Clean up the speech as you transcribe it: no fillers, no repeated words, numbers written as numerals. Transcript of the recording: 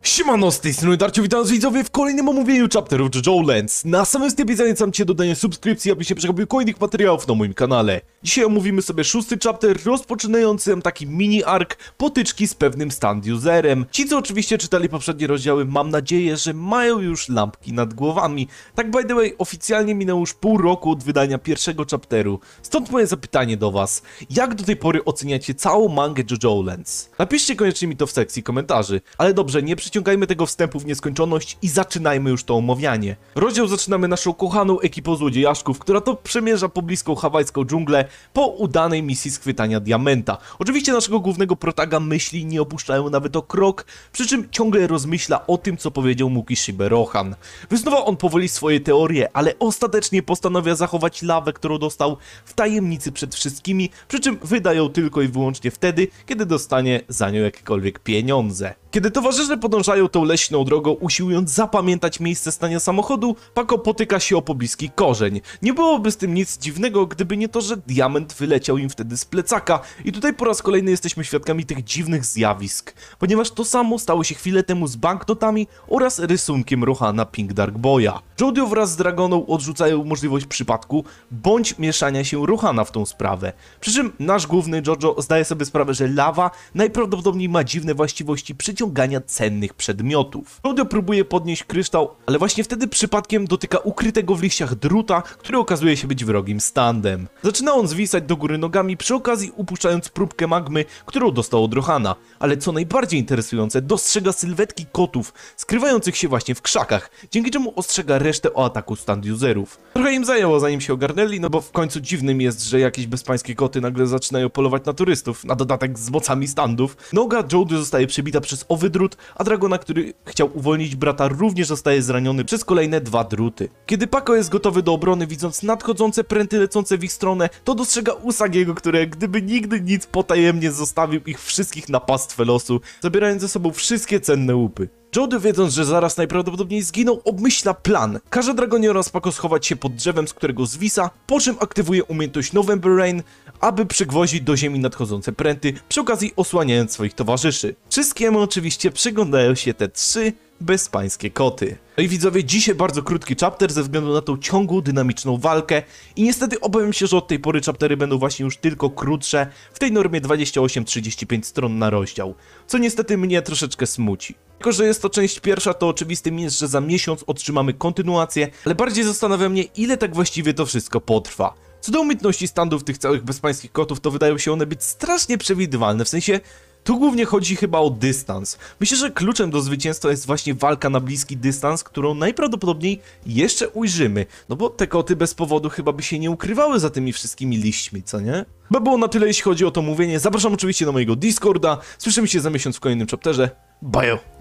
Siemano, z tej strony Darciu, witam was widzowie w kolejnym omówieniu chapterów JoJo Lands. Na samym wstępie zachęcam cię do dania subskrypcji, abyś nie przegapił kolejnych materiałów na moim kanale. Dzisiaj omówimy sobie 6. chapter rozpoczynający taki mini ark potyczki z pewnym stand-userem. Ci, co oczywiście czytali poprzednie rozdziały, mam nadzieję, że mają już lampki nad głowami. Tak by the way, oficjalnie minęło już pół roku od wydania pierwszego chapteru. Stąd moje zapytanie do was. Jak do tej pory oceniacie całą mangę JoJo Lands? Napiszcie koniecznie mi to w sekcji komentarzy. Ale dobrze, nie przyciągajmy tego wstępu w nieskończoność i zaczynajmy już to omawianie. Rozdział zaczynamy naszą kochaną ekipą złodziejaszków, która to przemierza pobliską hawajską dżunglę po udanej misji schwytania diamenta. Oczywiście naszego głównego protaga myśli nie opuszczają nawet o krok, przy czym ciągle rozmyśla o tym, co powiedział mu Kishibe Rohan. Wysnuwa on powoli swoje teorie, ale ostatecznie postanawia zachować lawę, którą dostał w tajemnicy przed wszystkimi, przy czym wyda ją tylko i wyłącznie wtedy, kiedy dostanie za nią jakiekolwiek pieniądze. Kiedy towarzysze podążają tą leśną drogą, usiłując zapamiętać miejsce stania samochodu, Pako potyka się o pobliski korzeń. Nie byłoby z tym nic dziwnego, gdyby nie to, że diament wyleciał im wtedy z plecaka i tutaj po raz kolejny jesteśmy świadkami tych dziwnych zjawisk, ponieważ to samo stało się chwilę temu z banknotami oraz rysunkiem Rohana Pink Dark Boya. Jodio wraz z Dragoną odrzucają możliwość przypadku bądź mieszania się Rohana w tą sprawę. Przy czym nasz główny Jojo zdaje sobie sprawę, że lawa najprawdopodobniej ma dziwne właściwości przyciągania cennych przedmiotów. Jodio próbuje podnieść kryształ, ale właśnie wtedy przypadkiem dotyka ukrytego w liściach druta, który okazuje się być wrogim standem. Zaczyna on zwisać do góry nogami, przy okazji upuszczając próbkę magmy, którą dostał od Rohana. Ale co najbardziej interesujące, dostrzega sylwetki kotów, skrywających się właśnie w krzakach, dzięki czemu ostrzega resztę o ataku stand-userów. Trochę im zajęło, zanim się ogarnęli, no bo w końcu dziwnym jest, że jakieś bezpańskie koty nagle zaczynają polować na turystów, na dodatek z mocami standów. Noga Jodio zostaje przebita przez owy drut, a Dragona, który chciał uwolnić brata, również zostaje zraniony przez kolejne 2 druty. Kiedy Pako jest gotowy do obrony, widząc nadchodzące pręty lecące w ich stronę, to dostrzega Usagiego, który gdyby nigdy nic potajemnie zostawił ich wszystkich na pastwę losu, zabierając ze sobą wszystkie cenne łupy. Jodio, wiedząc, że zaraz najprawdopodobniej zginą, obmyśla plan. Każe Dragonie oraz Pako schować się pod drzewem, z którego zwisa, po czym aktywuje umiejętność November Rain, aby przygwoździć do ziemi nadchodzące pręty, przy okazji osłaniając swoich towarzyszy. Wszystkiemu oczywiście przyglądają się te 3 bezpańskie koty. No i widzowie, dzisiaj bardzo krótki chapter ze względu na tą ciągłą, dynamiczną walkę i niestety obawiam się, że od tej pory chaptery będą właśnie już tylko krótsze, w tej normie 28-35 stron na rozdział, co niestety mnie troszeczkę smuci. Jako że jest to część pierwsza, to oczywistym jest, że za miesiąc otrzymamy kontynuację, ale bardziej zastanawia mnie, ile tak właściwie to wszystko potrwa. Co do umiejętności standów tych całych bezpańskich kotów, to wydają się one być strasznie przewidywalne, w sensie tu głównie chodzi chyba o dystans. Myślę, że kluczem do zwycięstwa jest właśnie walka na bliski dystans, którą najprawdopodobniej jeszcze ujrzymy. No bo te koty bez powodu chyba by się nie ukrywały za tymi wszystkimi liśćmi, co nie? By było na tyle, jeśli chodzi o to mówienie. Zapraszam oczywiście na mojego Discorda. Słyszymy się za miesiąc w kolejnym chapterze. Bajo!